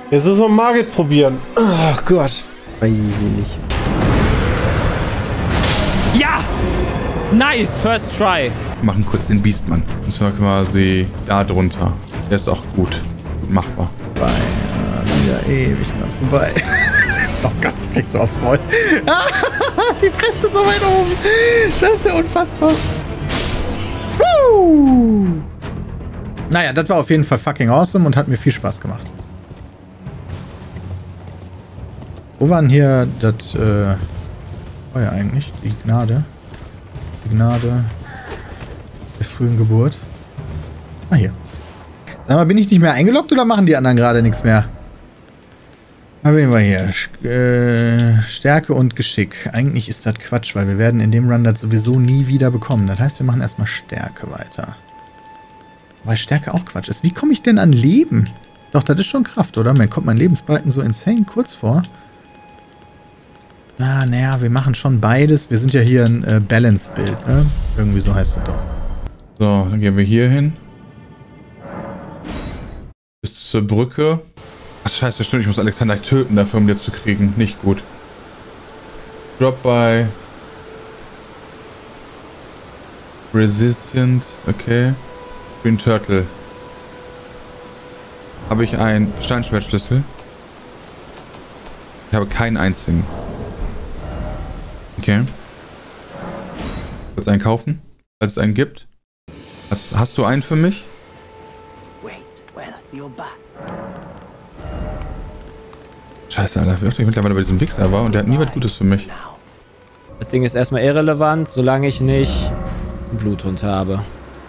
Jetzt müssen wir Margit probieren. Ach Gott. Weiß ich nicht. Ja! Nice, first try. Wir machen kurz den Beastmann. Und zwar quasi da drunter. Der ist auch gut. Gut machbar. Vorbei. Ja, ewig dran vorbei. Oh Gott, ich krieg so aufs Maul. Die Fresse ist so weit oben. Das ist ja unfassbar. Naja, das war auf jeden Fall fucking awesome und hat mir viel Spaß gemacht. Wo war denn hier das Feuer eigentlich? Die Gnade. Die Gnade der frühen Geburt. Ah, hier. Sag mal, bin ich nicht mehr eingeloggt oder machen die anderen gerade nichts mehr? Haben wir hier. Stärke und Geschick. Eigentlich ist das Quatsch, weil wir werden in dem Run das sowieso nie wieder bekommen. Das heißt, wir machen erstmal Stärke weiter. Weil Stärke auch Quatsch ist. Wie komme ich denn an Leben? Doch, das ist schon Kraft, oder? Mir kommt mein Lebensbalken so insane kurz vor. Naja, wir machen schon beides. Wir sind ja hier ein Balance-Bild, ne? Irgendwie so heißt das doch. So, dann gehen wir hier hin. Bis zur Brücke. Ach scheiße, stimmt, ich muss Alexander töten dafür, um den zu kriegen. Nicht gut. Drop by. Resistant, okay. Green Turtle. Habe ich einen Steinschwertschlüssel? Ich habe keinen einzigen. Okay. Kurz einen kaufen, falls es einen gibt. Hast du einen für mich? Scheiße, Alter, wie oft ich mittlerweile bei diesem Wichser war und der hat nie was Gutes für mich. Das Ding ist erstmal irrelevant, solange ich nicht einen Bluthund habe.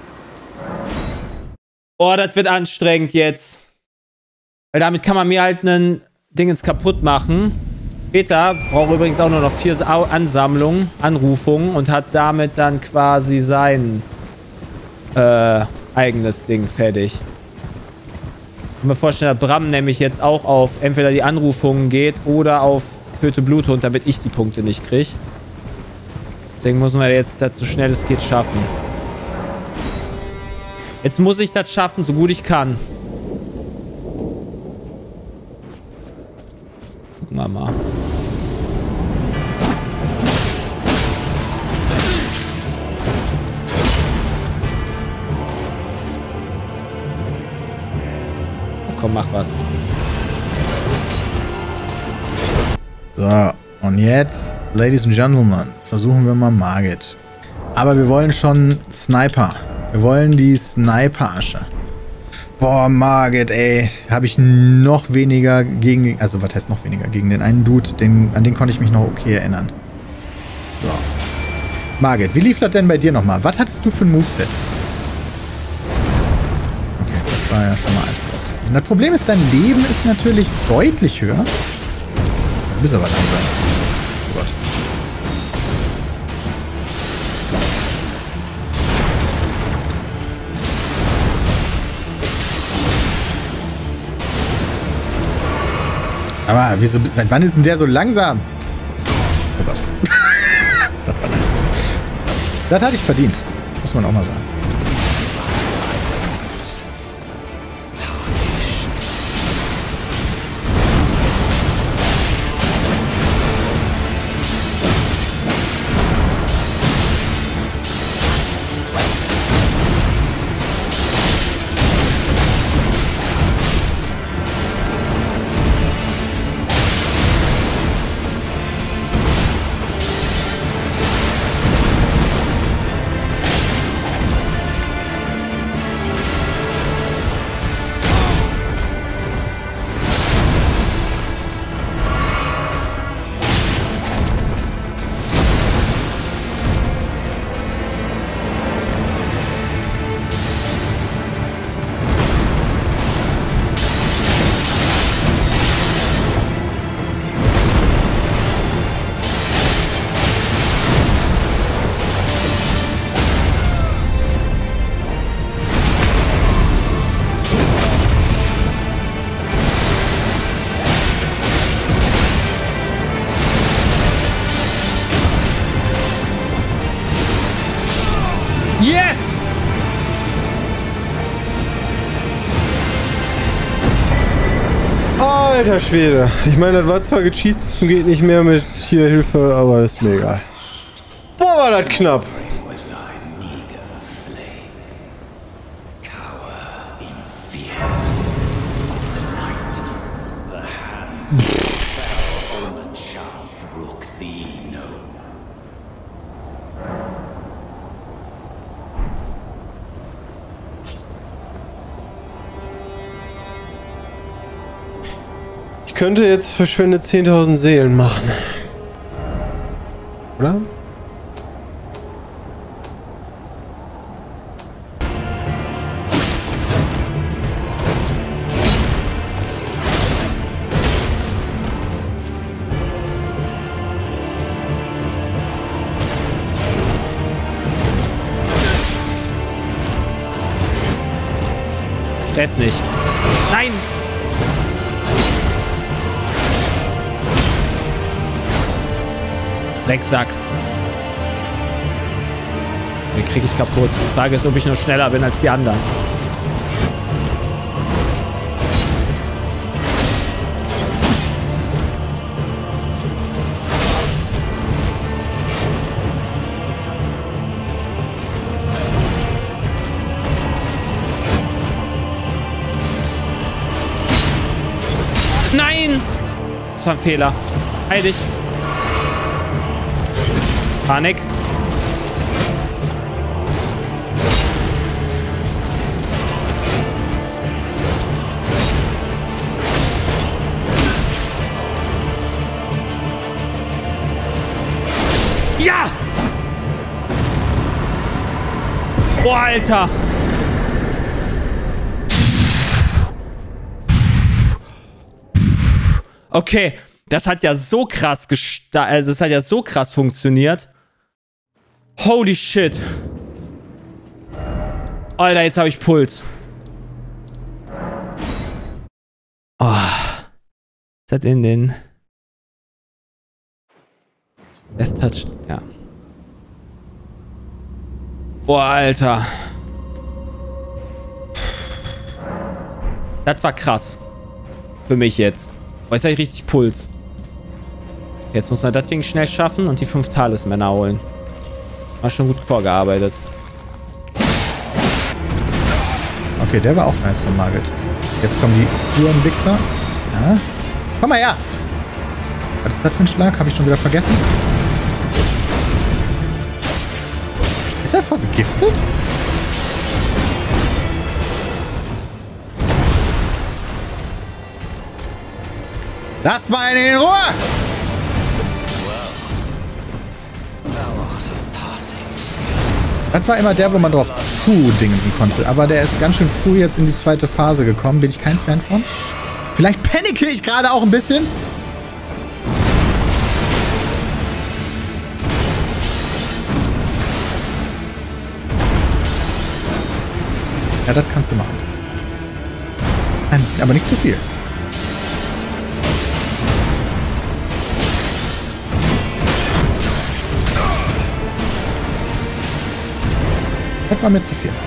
Oh, das wird anstrengend jetzt. Weil damit kann man mir halt einen Dingens kaputt machen. Peter braucht übrigens auch nur noch 4 Anrufungen und hat damit dann quasi sein eigenes Ding fertig. Ich kann mir vorstellen, dass Bram nämlich jetzt auch auf entweder die Anrufungen geht oder auf Töte Bluthund, damit ich die Punkte nicht kriege. Deswegen müssen wir jetzt das so schnell es geht schaffen. Jetzt muss ich das schaffen, so gut ich kann. Gucken wir mal. Komm, mach was. So, und jetzt, Ladies and Gentlemen, versuchen wir mal Margit. Aber wir wollen schon Sniper. Wir wollen die Sniper-Asche. Boah, Margit, ey. Habe ich noch weniger gegen... Also, was heißt noch weniger? Gegen den einen Dude, an den konnte ich mich noch okay erinnern. So. Margit, wie lief das denn bei dir nochmal? Was hattest du für ein Moveset? Okay, das war ja schon mal einfach. Und das Problem ist, dein Leben ist natürlich deutlich höher. Du bist aber langsam. Oh Gott. Aber wieso, seit wann ist denn der so langsam? Oh Gott. Das war nice. Das hatte ich verdient. Muss man auch mal sagen. Alter Schwede. Ich meine, das war zwar gecheased bis zum geht nicht mehr mit hier Hilfe, aber das ist mir egal. Boah, war das knapp. Ich könnte jetzt verschwendet 10.000 Seelen machen. Oder? Stress nicht. Nein! Drecksack. Den krieg ich kaputt. Die Frage ist, ob ich nur schneller bin als die anderen. Nein! Das war ein Fehler. Heil dich. Panik. Ja! Boah, Alter! Okay, das hat ja so krass also es hat ja so krass funktioniert. Holy shit. Alter, jetzt habe ich Puls. Oh. Ist das in den... Das toucht... Ja. Boah, Alter. Das war krass. Für mich jetzt. Boah, jetzt habe ich richtig Puls. Jetzt muss man das Ding schnell schaffen und die 5 Talismänner holen. War schon gut vorgearbeitet. Okay, der war auch nice von Margit. Jetzt kommen die Uhrenwichser. Ja. Komm mal her! Was ist das für ein Schlag? Habe ich schon wieder vergessen? Ist er vergiftet? Lass mal einen in Ruhe! Das war immer der, wo man drauf zudingsen konnte. Aber der ist ganz schön früh jetzt in die zweite Phase gekommen. Bin ich kein Fan von. Vielleicht panicke ich gerade auch ein bisschen. Ja, das kannst du machen. Nein, aber nicht zu viel. Das war mir zu viel.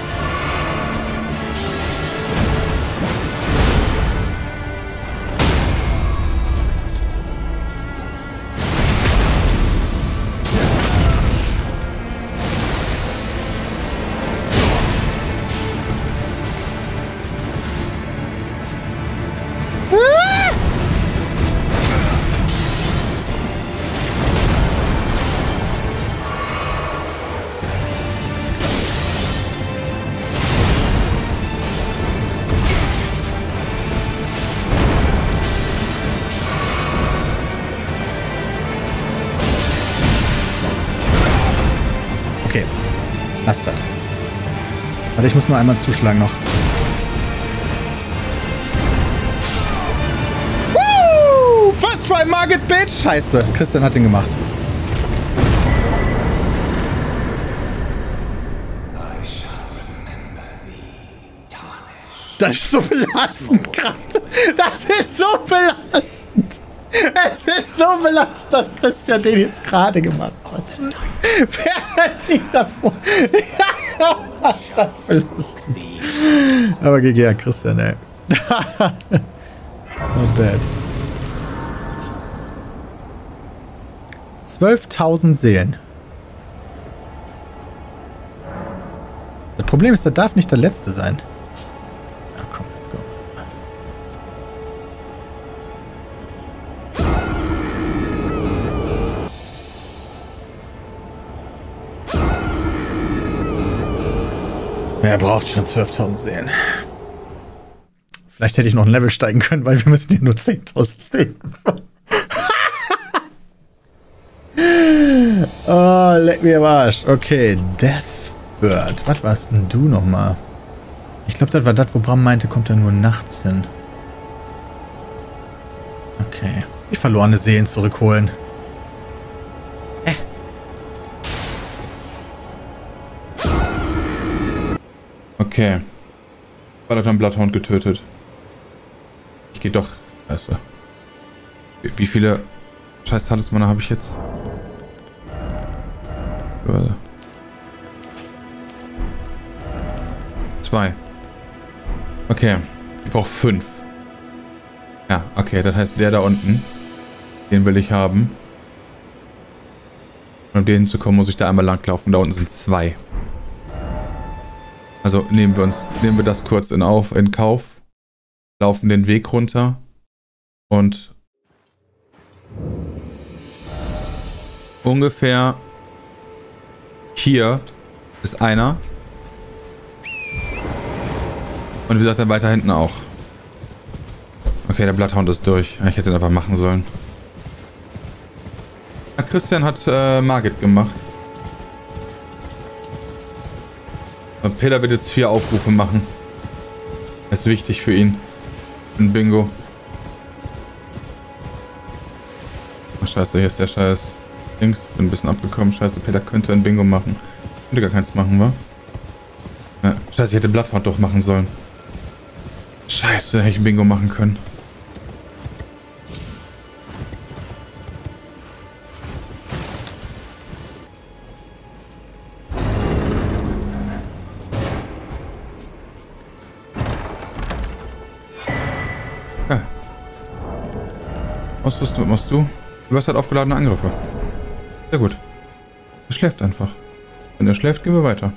Okay. Lass das. Warte, ich muss nur einmal zuschlagen noch. Woo! First try Margit, bitch! Scheiße. Christian hat den gemacht. Das ist so belastend gerade. Das ist so belastend. Es ist so belastend, dass Christian den jetzt gerade gemacht hat. Wer hat nicht davor? Das ist belastend. Aber GG an Christian, ey. Not bad. 12.000 Seelen. Das Problem ist, das darf nicht der letzte sein. Ja, komm, let's go. Wer braucht schon 12.000 Seelen? Vielleicht hätte ich noch ein Level steigen können, weil wir müssen hier nur 10.000 Seelen. Oh, leck mir am Arsch. Okay, Deathbird. Was warst denn du nochmal? Ich glaube, das war das, wo Bram meinte, kommt er nur nachts hin. Okay. Die verlorene Seelen zurückholen. Okay. Balaton Bloodhound getötet. Ich gehe doch. Also. Wie viele scheiß Talismane habe ich jetzt? 2. Okay. Ich brauche 5. Ja, okay. Das heißt, der da unten, den will ich haben. Um den zu kommen, muss ich da einmal langlaufen. Da unten sind 2. Also nehmen wir das kurz in Kauf. Laufen den Weg runter. Und ungefähr hier ist einer. Und wie gesagt, dann weiter hinten auch. Okay, der Bloodhound ist durch. Ich hätte ihn einfach machen sollen. Ja, Christian hat Margit gemacht. Und Peter wird jetzt 4 Aufrufe machen. Das ist wichtig für ihn. Ein Bingo. Ach scheiße, hier ist der scheiß Dings. Bin ein bisschen abgekommen. Scheiße, Peter könnte ein Bingo machen. Könnte gar keins machen, wa? Ja, scheiße, ich hätte Bloodhound doch machen sollen. Scheiße, hätte ich ein Bingo machen können. Ja. Ausrüsten, was machst du? Du hast halt aufgeladene Angriffe. Sehr gut. Er schläft einfach. Wenn er schläft, gehen wir weiter.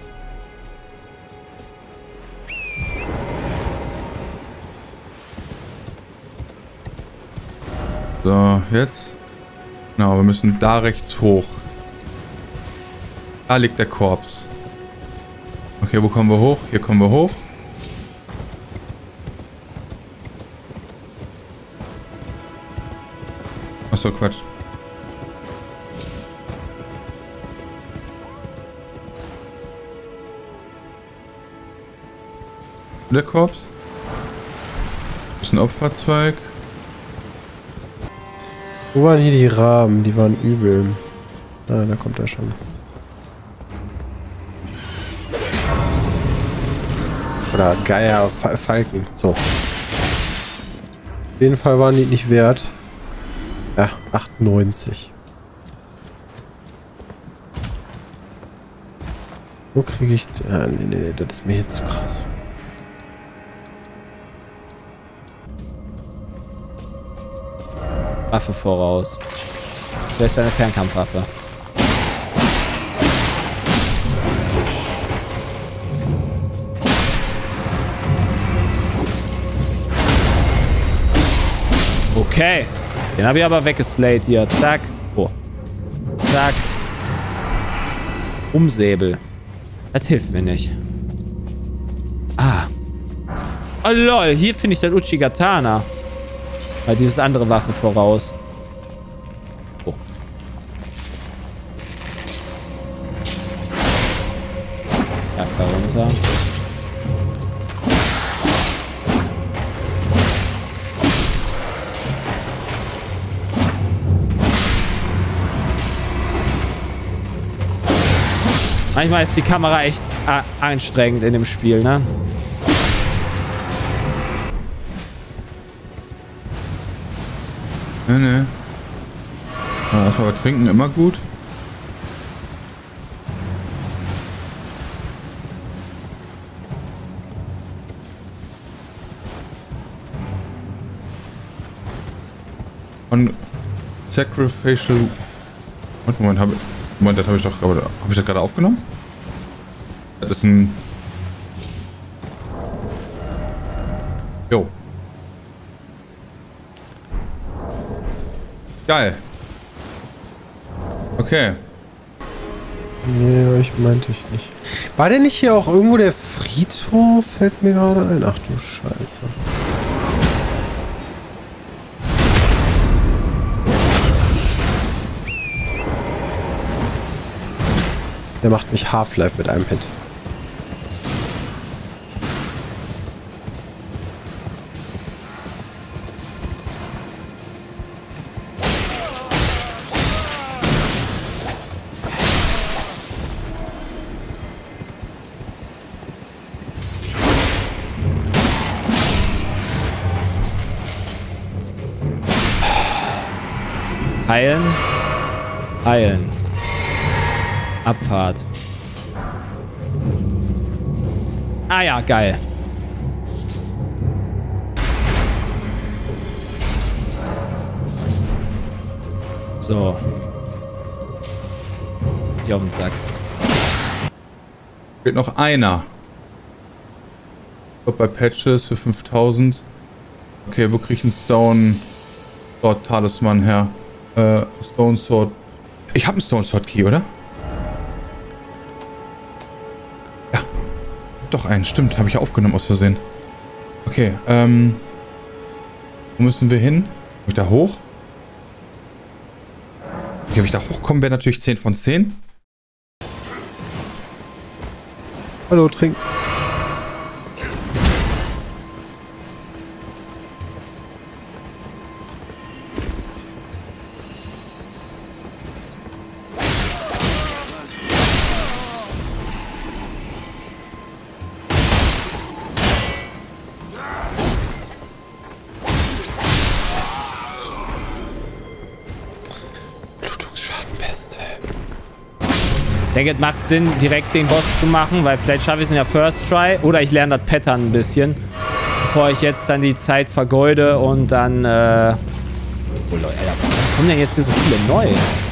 So, jetzt. Genau, wir müssen da rechts hoch. Da liegt der Korps. Okay, wo kommen wir hoch? Hier kommen wir hoch. Achso, Quatsch. Der Korps. Das ist ein Opferzweig. Wo waren hier die Raben? Die waren übel. Ah, da kommt er schon. Oder Geier, Falken. So. Auf jeden Fall waren die nicht wert. Ja, 98. Wo kriege ich... nee, das ist mir jetzt zu krass. Waffe voraus. Das ist eine Fernkampfwaffe. Okay. Den habe ich aber weggeslayt hier. Zack. Oh. Zack. Umsäbel. Das hilft mir nicht. Ah. Oh lol. Hier finde ich das Uchigatana. Weil dieses andere Waffe voraus. Oh. Waffe runter. Manchmal ist die Kamera echt anstrengend in dem Spiel, ne? Ne. Erstmal was trinken, immer gut. Und Sacrificial Moment, das habe ich doch, aber habe ich das gerade aufgenommen? Das ist ein... Jo. Geil. Okay. Nee, ich meinte ich nicht. War denn nicht hier auch irgendwo der Friedhof? Fällt mir gerade ein. Ach du Scheiße. Der macht mich Half-Life mit einem Hit. Heilen. Heilen. Abfahrt. Ah ja, geil. So. Hier auf den Sack. Fehlt noch einer. Ich glaube bei Patches für 5000. Okay, wo krieg ich einen Stone Sword Talisman her? Stone Sword. Ich habe einen Stone Sword Key, oder? Ja. Doch einen, stimmt. Habe ich ja aufgenommen aus Versehen. Okay, wo müssen wir hin? Muss ich da hoch? Okay, wenn ich da hochkomme, wäre natürlich 10 von 10. Hallo, trink. Ich denke, es macht Sinn, direkt den Boss zu machen, weil vielleicht schaffe ich es in der First Try oder ich lerne das Pattern ein bisschen, bevor ich jetzt dann die Zeit vergeude und dann, oh Leute, Alter, warum kommen denn jetzt hier so viele neu?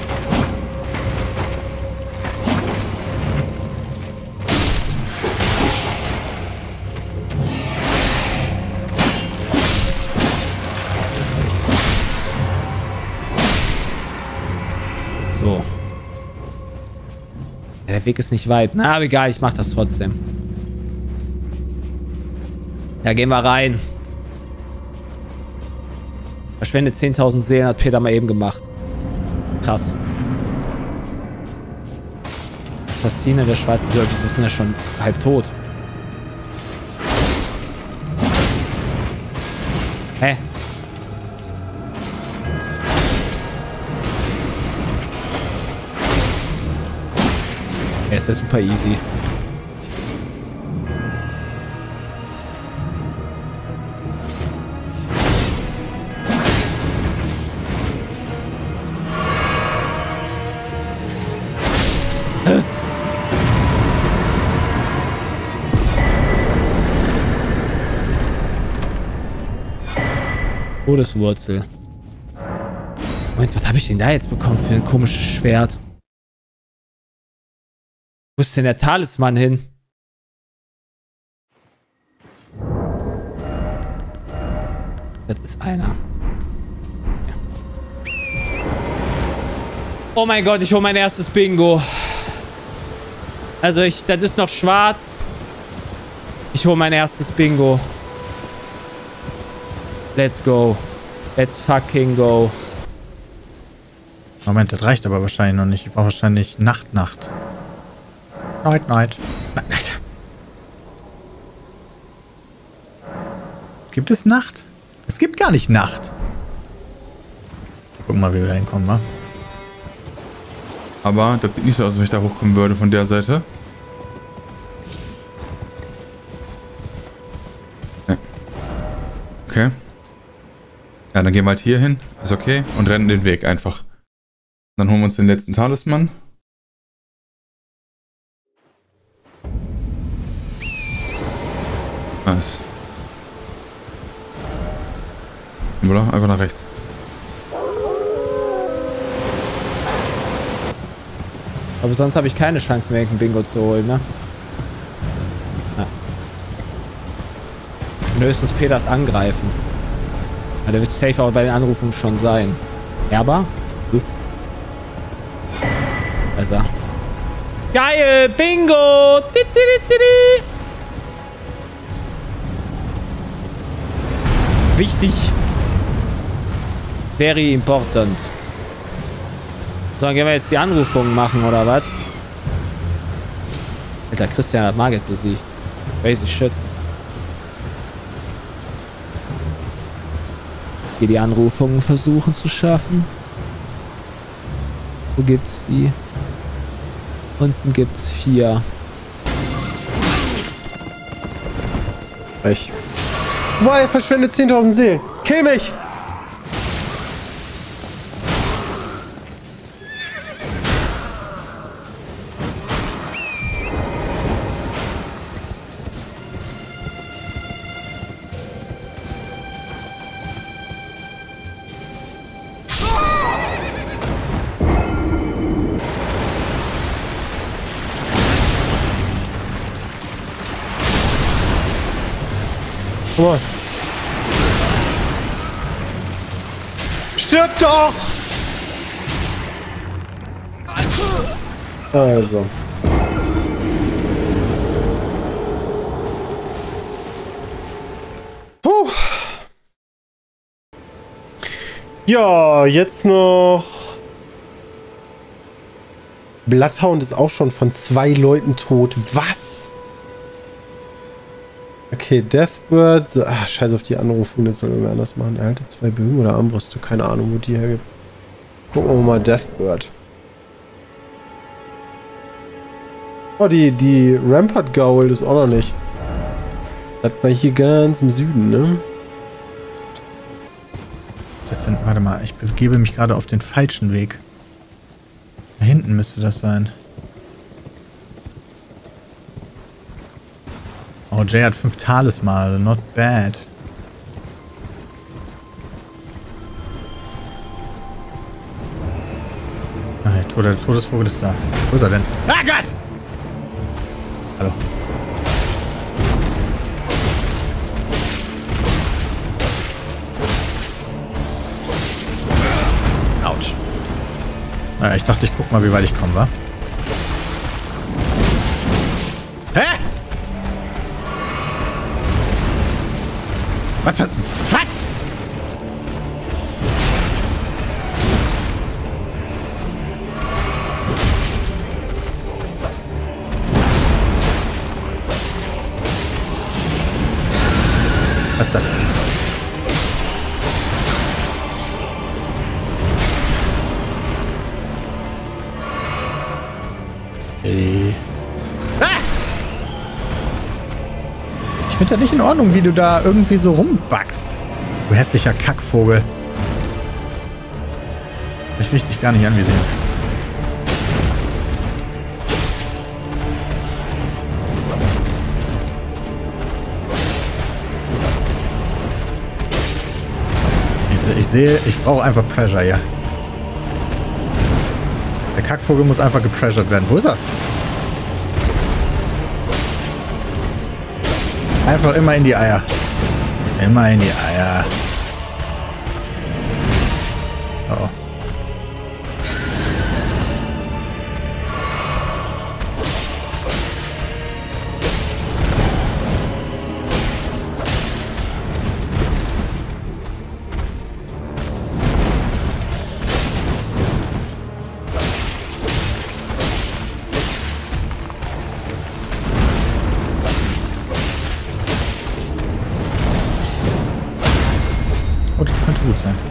So. Der Weg ist nicht weit. Na, aber egal, ich mach das trotzdem. Da gehen wir rein. Verschwendet 10.000 Seelen, hat Peter mal eben gemacht. Krass. Assassine der schwarzen Dörfis ist ja schon halb tot. Hä? Es ist ja super easy. Todeswurzel. Moment, was habe ich denn da jetzt bekommen für ein komisches Schwert? Wo ist denn der Talisman hin? Das ist einer. Ja. Oh mein Gott, ich hole mein erstes Bingo. Also das ist noch schwarz. Ich hole mein erstes Bingo. Let's go. Let's fucking go. Moment, das reicht aber wahrscheinlich noch nicht. Ich brauche wahrscheinlich Nacht. Night. Gibt es Nacht? Es gibt gar nicht Nacht. Gucken mal, wie wir da hinkommen, wa? Aber das sieht nicht so aus, als wenn ich da hochkommen würde von der Seite. Nee. Okay. Ja, dann gehen wir halt hier hin. Ist okay. Und rennen den Weg einfach. Dann holen wir uns den letzten Talisman. Nice. Oder? Einfach nach rechts. Aber sonst habe ich keine Chance mehr, irgendein Bingo zu holen, ne? Ja. Und höchstens Peters angreifen. Ja, der wird safe auch bei den Anrufen schon sein. Aber? Besser. Geil! Bingo! Wichtig. Very important. So, dann gehen wir jetzt die Anrufungen machen, oder was? Alter, Christian hat Margit besiegt. Crazy shit. Hier die Anrufungen versuchen zu schaffen. Wo gibt's die? Unten gibt's 4. Boah, er verschwendet 10.000 Seelen. Kill mich! Guck mal. Stirb doch! Also. Puh. Ja, jetzt noch. Bloodhound ist auch schon von 2 Leuten tot. Was? Okay, Deathbird. Ach, scheiß auf die Anrufung, das soll irgendwer anders machen. Erhalte 2 Bögen oder Armbrüste. Keine Ahnung, wo die hergibt. Gucken wir mal Deathbird. Oh, die Rampart Gaul ist auch noch nicht. Das war hier ganz im Süden, ne? Was ist denn? Warte mal, ich begebe mich gerade auf den falschen Weg. Da hinten müsste das sein. Oh, Jay hat 5 Talismane. Not bad. Ah, der Todesvogel ist da. Wo ist er denn? Ah, Gott! Hallo. Autsch. Naja, ich dachte, ich guck mal, wie weit ich komme, wa? Hä? Was? Was? Was ist das? Ah! Ich finde das nicht in Ordnung, wie du da irgendwie so rumbackst. Du hässlicher Kackvogel. Ich will dich gar nicht anvisieren. Ich sehe, ich brauche einfach Pressure hier. Der Kackvogel muss einfach gepressured werden. Wo ist er? Einfach immer in die Eier. Immer in die Eier. Oh. Oh, das könnte gut sein.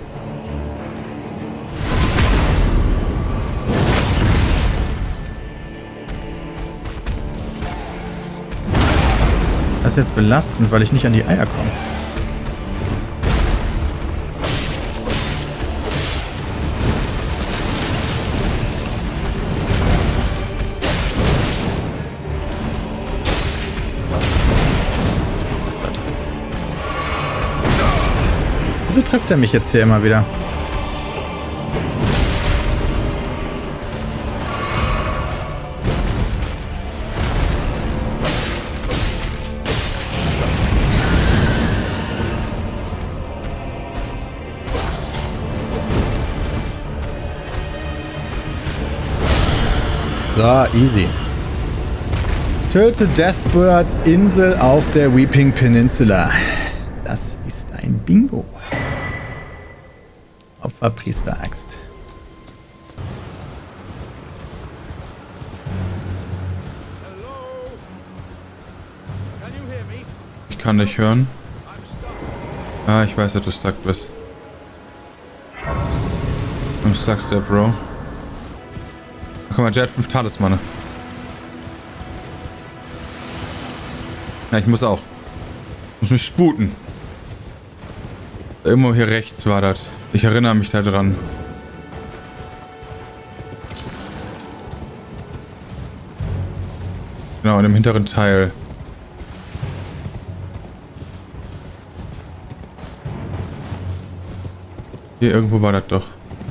Das ist jetzt belastend, weil ich nicht an die Eier komme. Wieso trifft er mich jetzt hier immer wieder? So, easy. Töte Deathbird, Insel auf der Weeping Peninsula. Das ist ein Bingo. Opferpriester-Axt. Ich kann dich hören. Ah, ich weiß, dass du stuck bist. Du stuckst der Bro. Guck mal, Jet 5 Talismane. Ja, ich muss auch. Ich muss mich sputen. Irgendwo hier rechts war das. Ich erinnere mich da dran. Genau, in dem hinteren Teil. Hier irgendwo war das doch.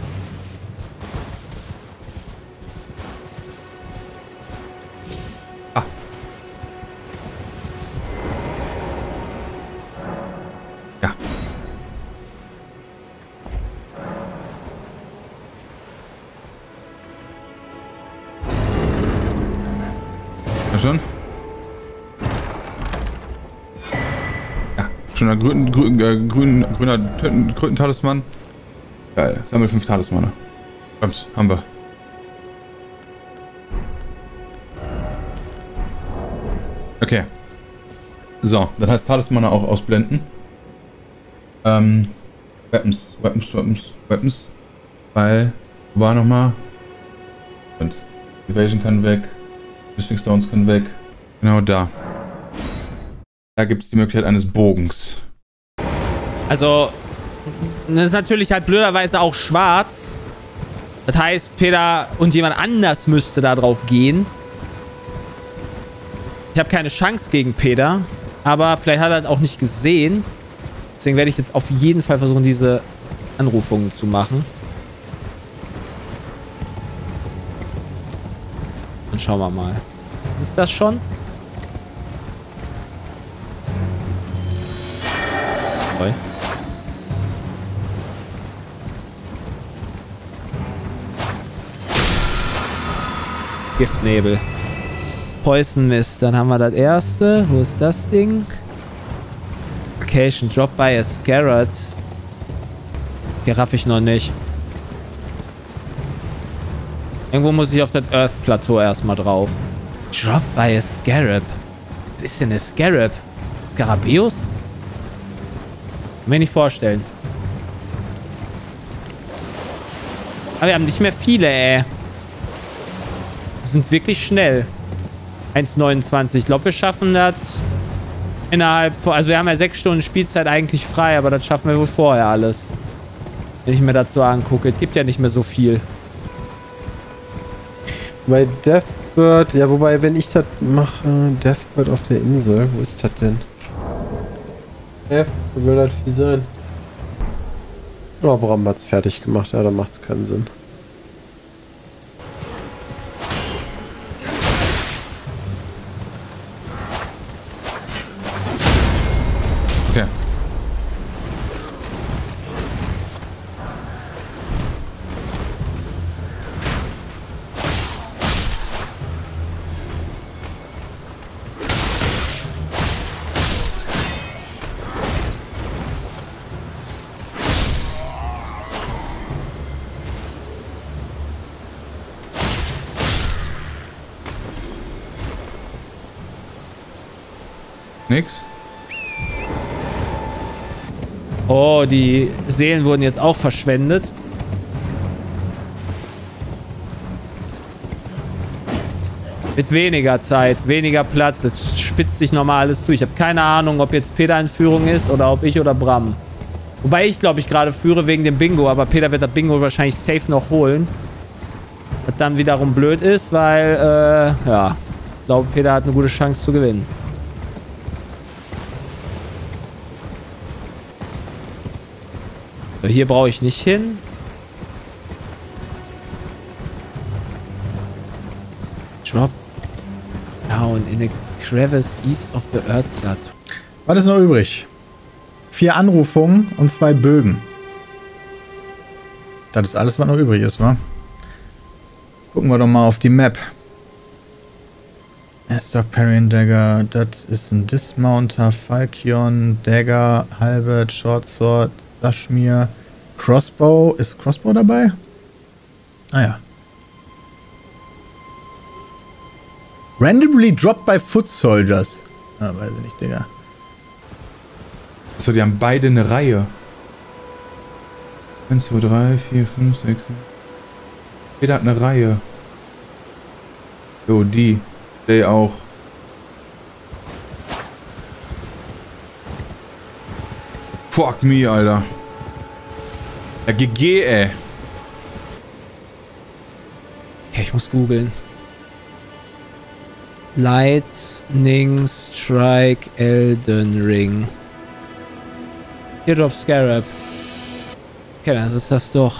Ah. Ja. Na schon? Ja, schon ein grüner Krötentalisman. Geil, sammel 5 Talismane. Komm's, haben wir. Okay. So, dann heißt Talismane auch ausblenden. Weapons. Weil, wo war nochmal? Und Evasion kann weg. Missing Stones kann weg. Genau da. Da gibt es die Möglichkeit eines Bogens. Also, das ist natürlich halt blöderweise auch schwarz. Das heißt, Peter und jemand anders müsste da drauf gehen. Ich habe keine Chance gegen Peter. Aber vielleicht hat er das auch nicht gesehen. Deswegen werde ich jetzt auf jeden Fall versuchen, diese Anrufungen zu machen. Dann schauen wir mal. Ist das schon? Toll. Giftnebel. Poison Mist. Dann haben wir das erste. Wo ist das Ding? Location. Drop by a Scarab. Hier raff ich noch nicht. Irgendwo muss ich auf das Earth Plateau erstmal drauf. Drop by a Scarab. Was ist denn eine Scarab? Skarabäus? Kann mir nicht vorstellen. Aber wir haben nicht mehr viele, ey. Wir sind wirklich schnell. 1,29. Ich glaube, wir schaffen das innerhalb von... Also wir haben ja 6 Stunden Spielzeit eigentlich frei, aber das schaffen wir wohl vorher alles. Wenn ich mir das so angucke. Es gibt ja nicht mehr so viel. Bei Deathbird... Ja, wobei, wenn ich das mache... Deathbird auf der Insel. Wo ist das denn? Wo soll das Vieh sein? Oh, Bram hat's fertig gemacht. Ja, da macht's keinen Sinn. Okay. Nix. Oh, die Seelen wurden jetzt auch verschwendet. Mit weniger Zeit, weniger Platz. Es spitzt sich nochmal alles zu. Ich habe keine Ahnung, ob jetzt Peter in Führung ist oder ob ich oder Bram. Wobei ich, glaube ich, gerade führe wegen dem Bingo. Aber Peter wird das Bingo wahrscheinlich safe noch holen. Was dann wiederum blöd ist, weil, ja. Ich glaube, Peter hat eine gute Chance zu gewinnen. So, hier brauche ich nicht hin. Drop down in a crevice east of the Earth Plateau. Was ist noch übrig? 4 Anrufungen und 2 Bögen. Das ist alles, was noch übrig ist, wa? Gucken wir doch mal auf die Map. Stock Parrying Dagger, das ist ein Dismounter, Falchion, Dagger, Halberd, Short Sword, Sashmir, Crossbow. Ist Crossbow dabei? Ah ja. Randomly dropped by Foot Soldiers. Ah, weiß ich nicht, Digga. Achso, die haben beide eine Reihe. 1, 2, 3, 4, 5, 6, 7. Jeder hat eine Reihe. Jo, die. Der auch. Fuck me, Alter. Ja, GG, ey. Ja, ich muss googeln. Lightning Strike Elden Ring. Teardrop Scarab. Okay, das ist das doch.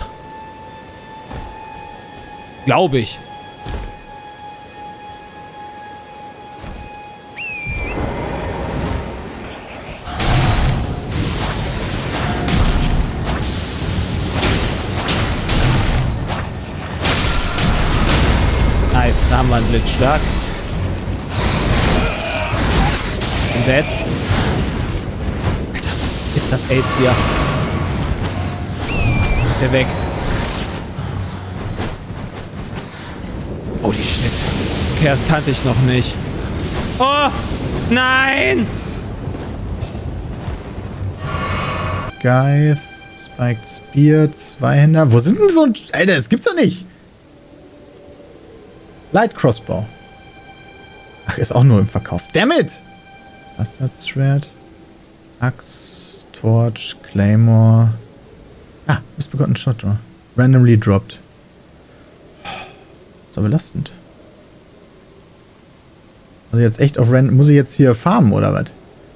Glaube ich. Nice, da haben wir einen Blitzschlag. Und Dead. Alter, ist das AIDS hier? Ist er weg. Oh, die Shit. Okay, das kannte ich noch nicht. Oh, nein! Geist, Spiked Spear, Zweihänder. Wo sind denn so ein... Alter, das gibt's doch nicht. Light Crossbow. Ach, ist auch nur im Verkauf. Damn it! Bastard Shred. Axe, Torch, Claymore. Ah, Missbegotten Shot. Randomly dropped. Ist doch belastend. Also jetzt echt auf Random... Muss ich jetzt hier farmen, oder was?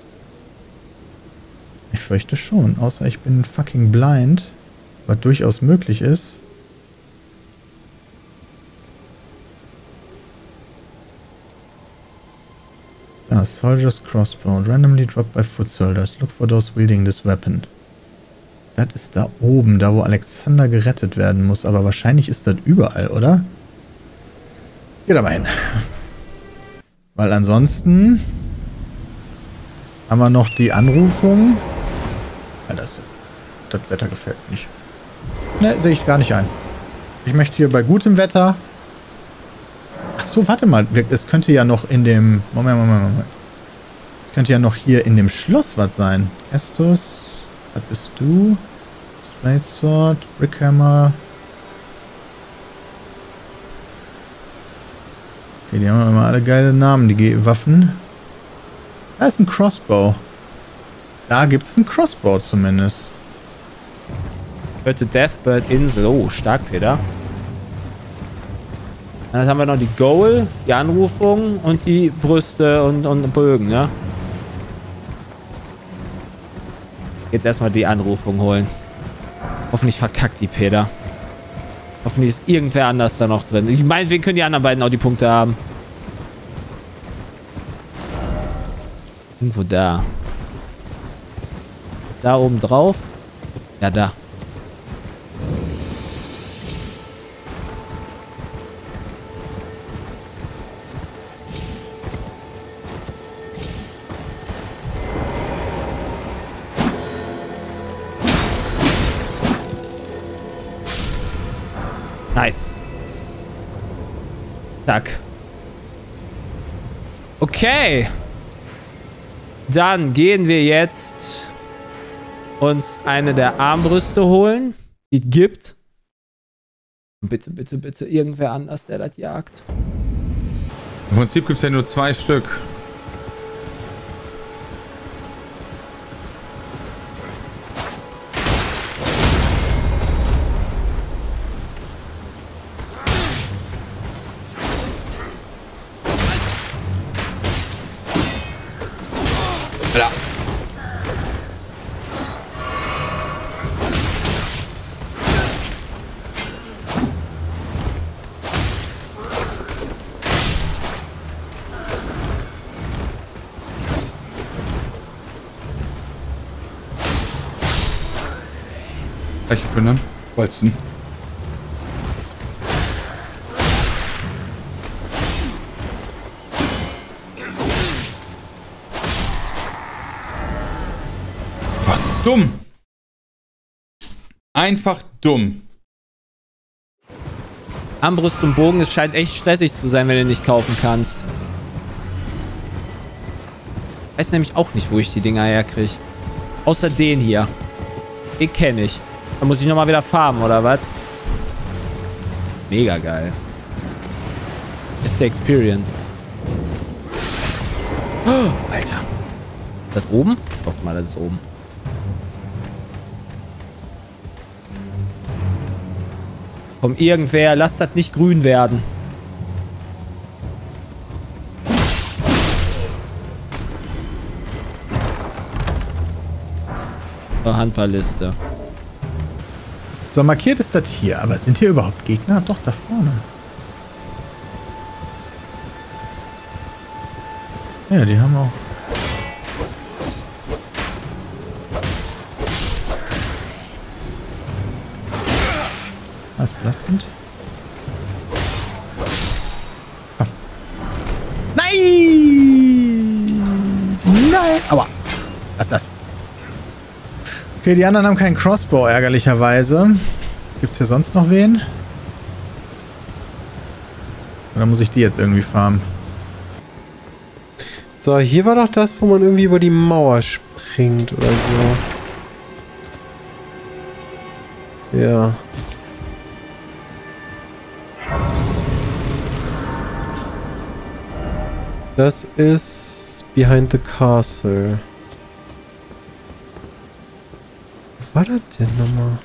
Ich fürchte schon. Außer ich bin fucking blind. Was durchaus möglich ist. Ah, Soldier's Crossbow. Randomly dropped by Foot Soldiers. Look for those wielding this weapon. Das ist da oben, da wo Alexander gerettet werden muss. Aber wahrscheinlich ist das überall, oder? Geht aber hin. Weil ansonsten haben wir noch die Anrufung. Ja, das Wetter gefällt mir nicht. Ne, sehe ich gar nicht ein. Ich möchte hier bei gutem Wetter... Ach so, warte mal. Es könnte ja noch in dem... Moment. Es könnte ja noch hier in dem Schloss was sein. Estus, was bist du? Straight Sword, Brickhammer. Okay, die haben immer alle geile Namen, die Waffen. Da ist ein Crossbow. Da gibt es einen Crossbow zumindest. Bitte Deathbird Insel. Oh, stark, Peter. Dann haben wir noch die Goal, die Anrufung und die Brüste und Bögen, ne? Jetzt erstmal die Anrufung holen. Hoffentlich verkackt die Peter. Hoffentlich ist irgendwer anders da noch drin. Ich meine, wir können die anderen beiden auch die Punkte haben. Irgendwo da. Da oben drauf. Ja, da. Nice. Zack. Okay. Dann gehen wir jetzt uns eine der Armbrüste holen, die es gibt. Bitte, bitte, bitte irgendwer anders, der das jagt. Im Prinzip gibt es ja nur 2 Stück. Ja. Ich bin dann Bolzen. Dumm. Einfach dumm. Armbrust und Bogen, es scheint echt stressig zu sein, wenn du nicht kaufen kannst. Ich weiß nämlich auch nicht, wo ich die Dinger herkriege. Außer den hier. Den kenne ich. Da muss ich nochmal wieder farmen, oder was? Mega geil. Ist der Experience. Oh, Alter. Ist das oben? Ich hoffe mal, das ist oben. Komm, irgendwer, lass das nicht grün werden. Handballliste. So, markiert ist das hier. Aber sind hier überhaupt Gegner? Doch, da vorne. Ja, die haben auch... Was belastend? Komm. Nein! Nein! Aua! Was ist das? Okay, die anderen haben keinen Crossbow, ärgerlicherweise. Gibt's hier sonst noch wen? Oder muss ich die jetzt irgendwie farmen? So, hier war doch das, wo man irgendwie über die Mauer springt oder so. Ja. Das ist Behind the Castle. Wo war das denn nochmal?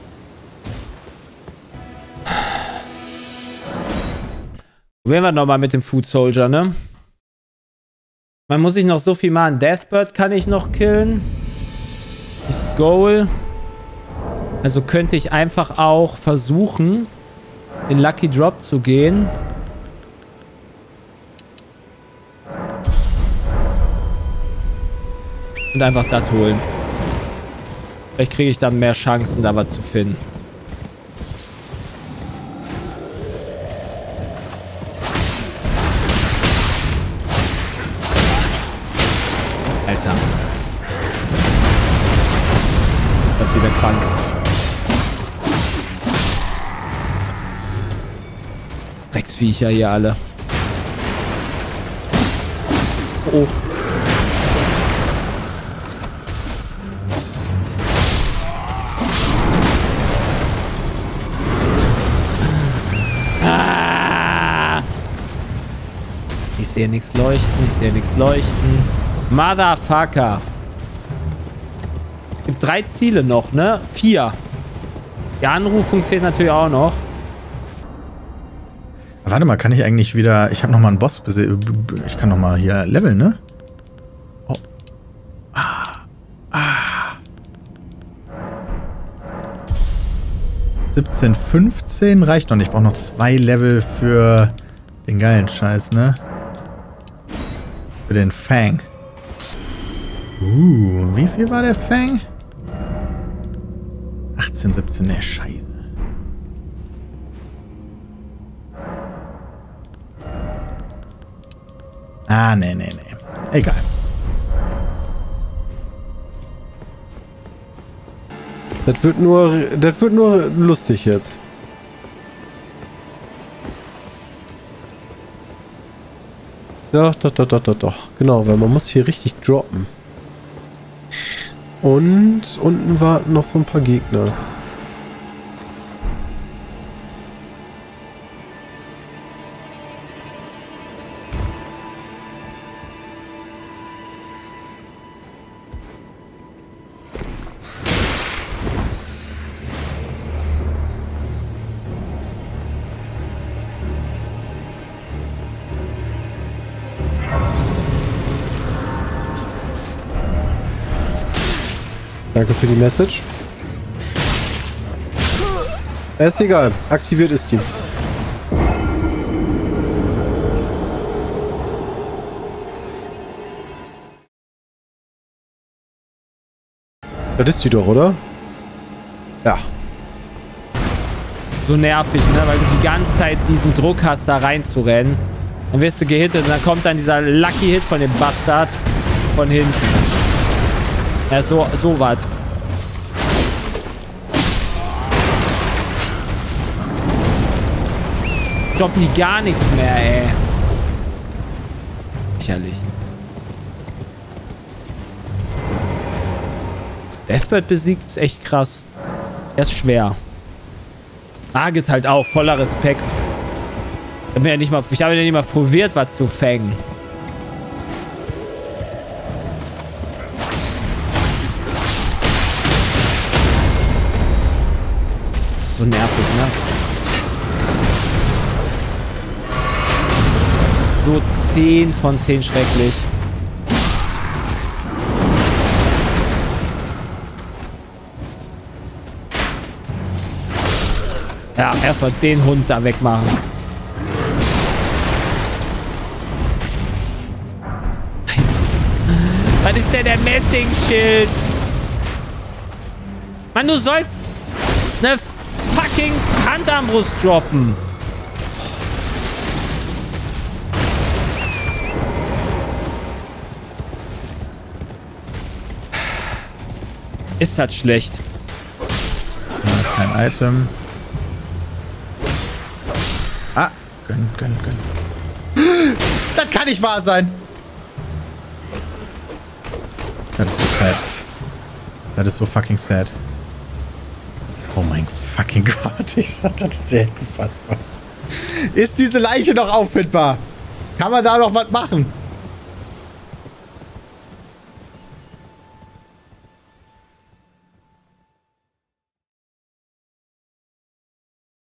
Probieren wir nochmal mit dem Food Soldier, ne? Man muss sich noch so viel machen. Deathbird kann ich noch killen. Die Skull. Also könnte ich einfach auch versuchen, in Lucky Drop zu gehen. Und einfach das holen. Vielleicht kriege ich dann mehr Chancen, da was zu finden. Alter. Ist das wieder krank? Drecksviecher hier alle. Oh. Ich sehe nichts leuchten, ich sehe nichts leuchten. Motherfucker. Es gibt 3 Ziele noch, ne? 4. Die Anrufung zählt natürlich auch noch. Warte mal, kann ich eigentlich wieder... Ich habe nochmal einen Boss... Ich kann nochmal hier leveln, ne? Oh. 17, 15 reicht noch nicht. Ich brauche noch 2 Level für den geilen Scheiß, ne? Für den Fang. Wie viel war der Fang? 18, 17, ne, Scheiße. Ah, nee. Egal. Das wird nur lustig jetzt. Doch. Genau, weil man muss hier richtig droppen. Und unten warten noch so ein paar Gegners. Danke für die Message. Ist egal. Aktiviert ist die. Das ist die doch, oder? Ja. Das ist so nervig, ne? Weil du die ganze Zeit diesen Druck hast, da reinzurennen. Dann wirst du gehittet und dann kommt dann dieser Lucky Hit von dem Bastard von hinten. Ja, so was. droppen die gar nichts mehr, ey. Lächerlich. Deathbird besiegt ist echt krass. Er ist schwer. Target halt auch, voller Respekt. Ich habe ja nicht mal probiert, was zu fängen. Das ist so nervig, ne? Das ist so 10 von 10 schrecklich. Ja, erstmal den Hund da wegmachen. Was ist denn der Messingschild? Mann, du sollst eine fucking Handarmbrust droppen. Ist das schlecht. Kein Item. Ah, gönn. Das kann nicht wahr sein. Das ist so sad. Das ist so fucking sad. Oh mein fucking Gott. Das ist sehr unfassbar. Ist diese Leiche noch auffindbar? Kann man da noch was machen?